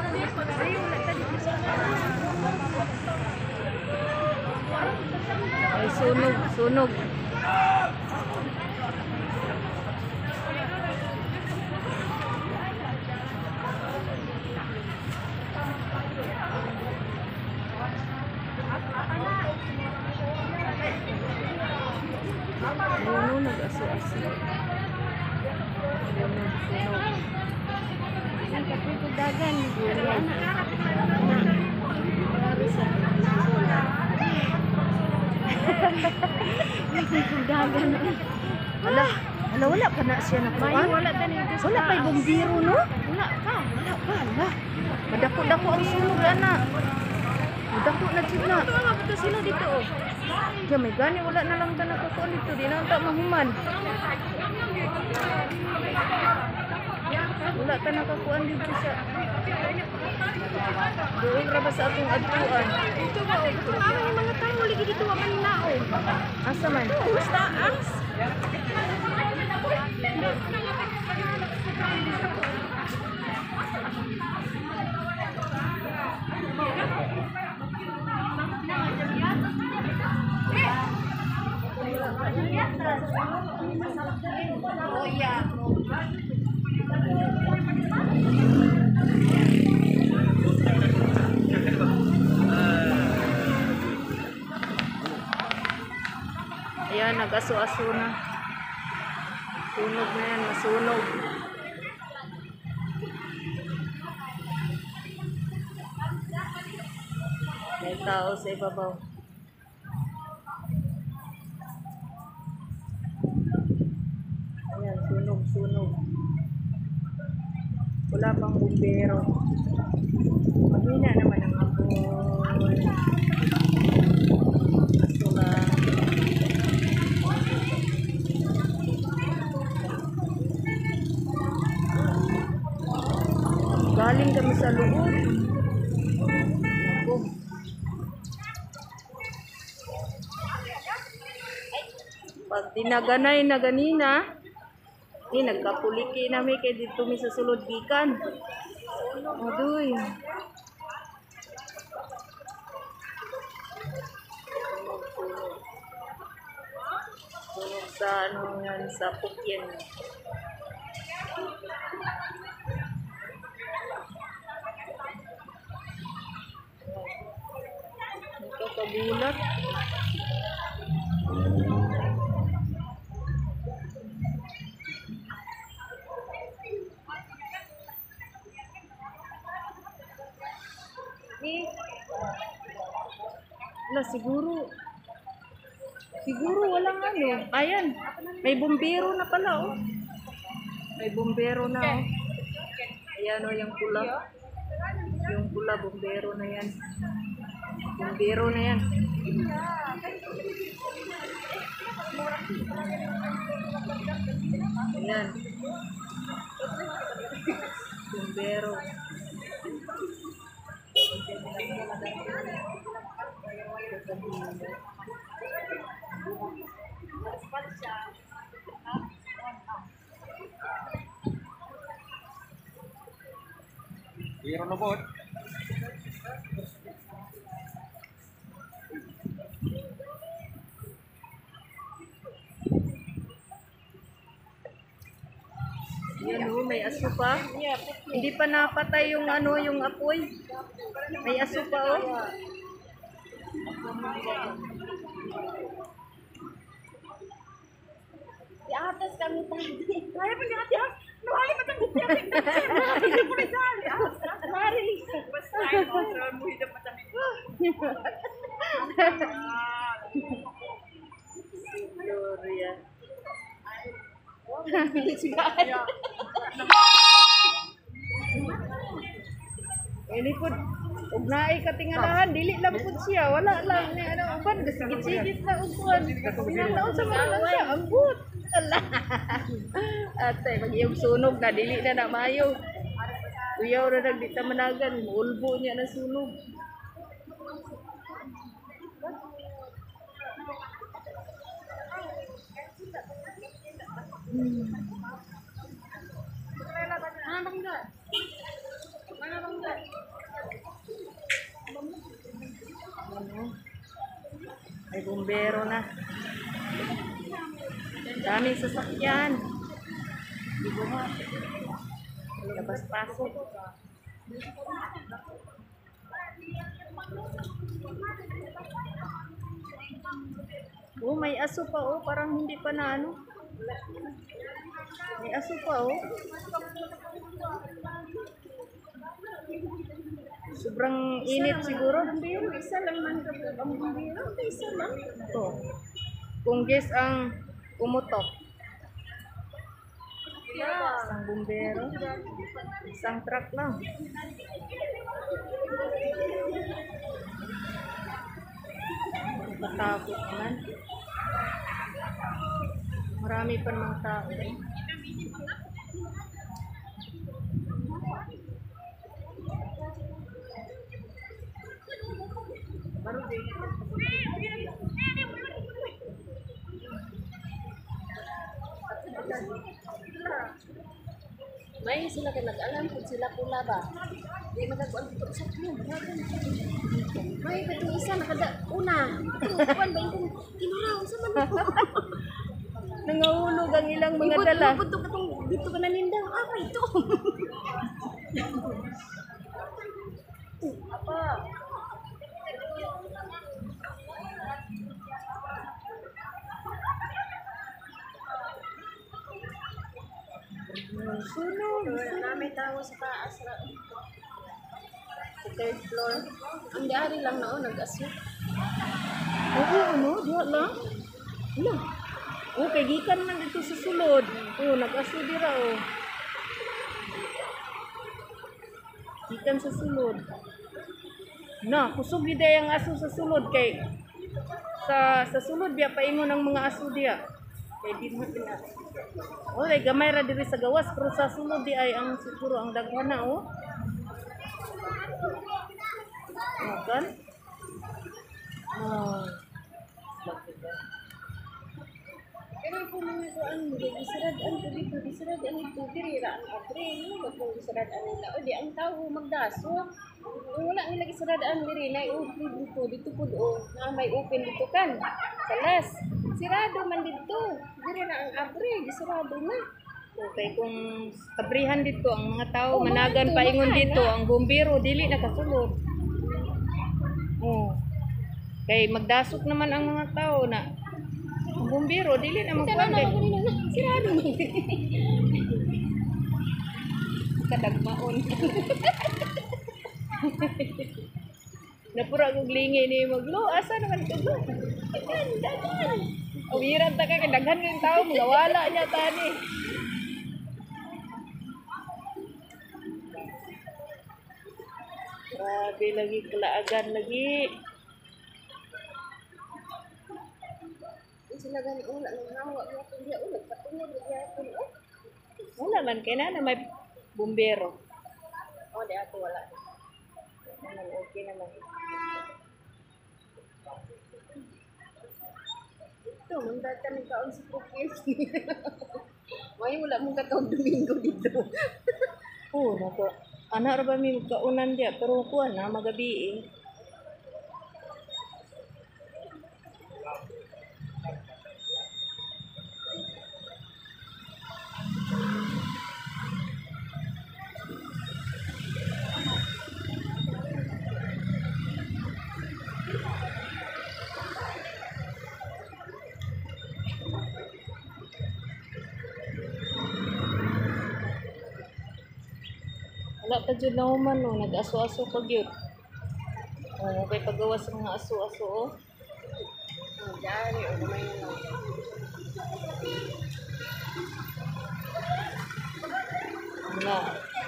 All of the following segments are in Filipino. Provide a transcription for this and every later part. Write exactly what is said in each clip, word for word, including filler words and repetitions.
Ay, sunog, sunog. Ano, nag-aso-aso. Sunog, sunog. Ang kapito dagan. Dagan. Wala, wala, wala pa na siya Mayo, nakuha. wala tani dito sa Wala pa yung bumbiro, no? Wala pa. Wala pa, wala. Madako-dako ang sunog, ana. Madako na sila. Ito nga ba sila dito oh. Kaya may gani, wala na lang ka nakukuha dito. Di na ata mahuman. Wala ka nakakuha dito sa... Doon ra ba sa akong adtuan? Ito ba oh. Ito nga yung mga tao lagi dito wa man nao. Asa man? Basta as. Oh yeah. Ayan, nag-aso-aso na. Sunog na yan, masunog. May tao sa ibabaw. Ayan, sunog, sunog. Wala pang bumbero. Mahina naman ang apoy. Aso lang. Galing kami sa loob. Ako. Pag tinaganay na ganina, ni nagkapuliki nami kay dito mi sa sulod gikan. Aduy. Sunog sa ano yan, sa Pukien. Kagulat. Eh, wala siguro. Siguro walang ano. Ayan, may bumbero na pala oh. May bumbero na oh. Ayan oh, yung pula. Yung pula, bumbero na yan. Bumbero na yan. Ayan. Bumbero. Hero na po. Yan oh, may aso pa. Hindi pa napatay yung ano, yung apoy. May aso pa oh. Di atas kami tadi. Kaya pa di atas. Nuhali pa tang gupya. Hindi ko na sali. Mari. Basta ay mo mo hidap pa tang. Gloria. Ini pun ug naay katingalahan dili lang pud siya, wala lang ni ano uban gasigit-sigit na uban. Pinanaon sa mga lang siya, ambot. Ala. Ate magiyog sunog na dili na na mayo. Uyaw ra nagdita managan, ulbo niya na sunog. Hmm. Mana bangga? Mana bangga? bumbero na. Daming sasakyan. Di ba? Labas pasok. Oh, may aso pa oh, parang hindi pa na ano. May aso pa oh. Sobrang init siguro. Bumbero, isa lang man ang bumbero. Isa lang. Ito. Kung guess ang umutok. Isang bumbero. Isang truck lang. Matakot naman. Marami pa namang tao. May sila ka nag-alam kung sila pula ba? Di magagawa dito sa club. May pati isa nakada una. Kuan ba yung kinuraw sa man. Nangahulog ang ilang mga dala. Ibot to katong dito ka nanindang. Ah, ito. Apa? Sunog. Namin tao sa taas. Sa third floor. Ang dari lang na o, nag-asyo. Oo, ano? Diha lang. Wala. Oh, kay gikan man dito sa sulod. Oh, nag-aso dira oh. Gikan sa sulod. Na, kusog gid ang aso sa sulod kay sa sa sulod biya paingon ng mga aso diya. Kay di mo pina. Oh, lay gamay ra diri sa gawas pero sa sulod di ay ang siguro ang daghan na oh. Oh, kan? Oh. Pero kung mga kuan mo, di sarad-an ko dito, di sarad-an ito, dirira ang abre, no? Kung sarad-an nila, o di ang tao magdaso. Kung wala nila sarad-an diri, na i-open dito, dito po doon, na may open dito kan, sa las. Sirado man dito, dirira ang abre, di sarado na. Okay, kung kabrihan dito ang mga tao, Oh, managan mga paingon tumahan dito, na. ang bumbero dili nakasulod. Oh. Kay magdasok naman ang mga tao na ang bumbero dili na Tara magkuan na kay ako nila na, sirado man. kadagmaon. Napura kog lingi ni maglo, asa naman ko glo? Dagan, dagan. O biran ta kay daghan ng tao magawala niya tani. Grabe lagi kalaagan lagi. Sila gani ula ng hawa, mga kundi ulat, patungod, magyapon, oh. Wala man kay na may bumbero. Oh, di ato wala. Naman okay naman. Ito, mundag ka ng kaon sa cookies. May wala mong katawag Domingo dito. Oh, nako. Ana ra ba mi magkaunan dia pero kuan na magabi eh. Wala pa jud na human no, nag-aso-aso pa gyud. Oh, kay paggawas sa mga aso-aso oh. Ang dari, o kamay na lang. Wala.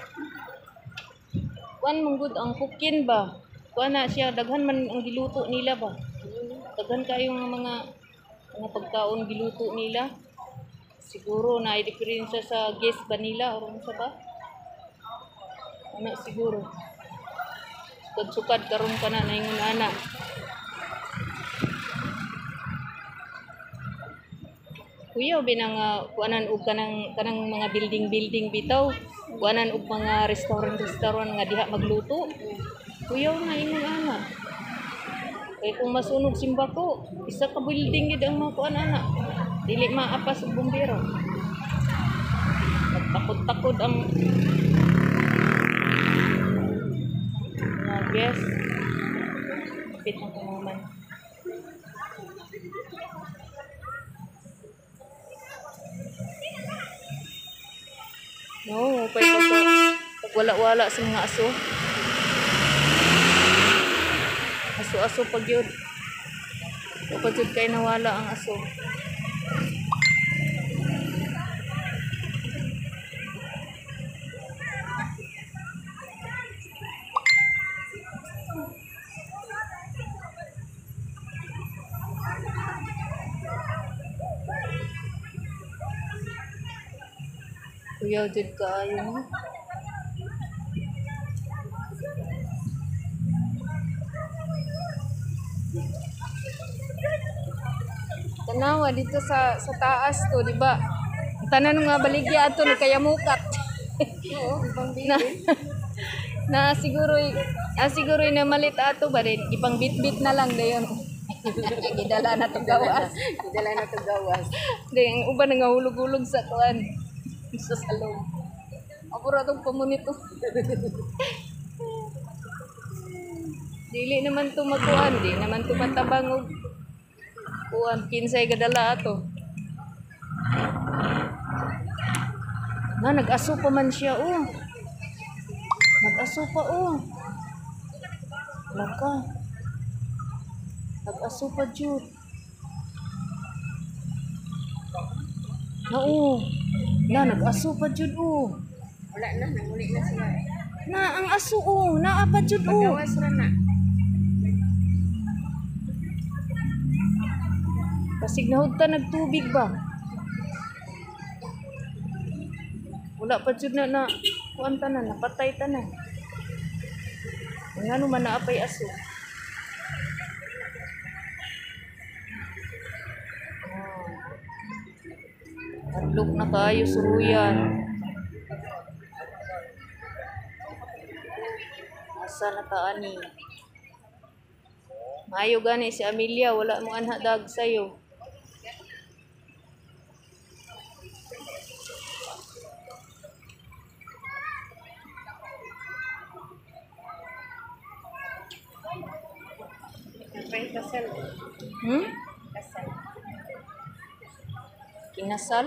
Kuan mong gud ang cooking ba? Kuan na siya daghan man ang giluto nila ba? Daghan kayo nga mga mga pagkaon giluto nila. Siguro na ay diferensya sa guest ba nila o ano sa ba? Ano siguro. Sukad-sukad karon ka na naingon ana. Kuya binang uh, kuanan og kanang kanang mga building-building bitaw. Kuanan og mga restaurant-restaurant nga diha magluto. Kuya nga ingon ana. Kay kung masunog simba ko, isa ka building gid ang mga kuan ana. Dili maapas og bumbero. Takot-takot ang mga guest. Kapit na kumaman. No, pag pagka pag wala-wala sa mga aso. Aso-aso pag yun. Kapag yun kayo nawala ang aso. Kuya, dyan ka ayaw mo. Tanawa dito sa sa taas to, di ba? Tanan nga baligya ato ni kaya mukat. Oo, ibang na, na siguro ah, siguro na malit ato ba din ipang bit-bit na lang dayon. Gidala na to gawas. Dala na to gawas. Ding uban nga hulog-hulog sa kuan sa salong. Apura tong pamunito. Dili naman to magkuhan, di naman to matabang og kuan kinsay gadala ato. Na nag-aso pa man siya oh. Nag-aso pa oh. Laka. Nag-aso pa jud. Na oh. Na nag-aso pa jud oh. Wala na, nanguli na sila. Na ang aso oh, naa pa jud oh. Gawas ra na. Kasig nahud ta nagtubig ba? Wala pa jud na na kuan ta na napatay ta na. Ngano man naapay aso. Oh. Adlok na kayo suruyan. Asa na ta ani? Maayo gani si Amelia, wala mo anha dag sayo. Kay kasal. Hmm? Kasal. Kinasal?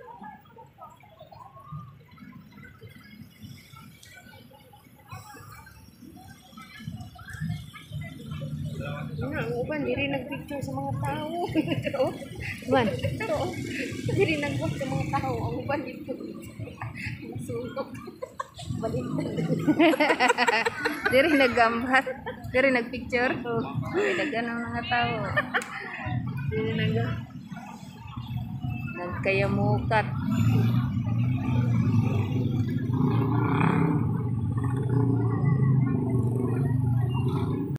Ano, ang uban, diri nagpicture sa mga tao. Man, Ito, diri nagbuhat sa mga tao. Ang uban dito. Suntok. Baliktad. diri naggambar, diri nagpicture. Ay daghan ang mga tao. Diri nag nagkayamukat.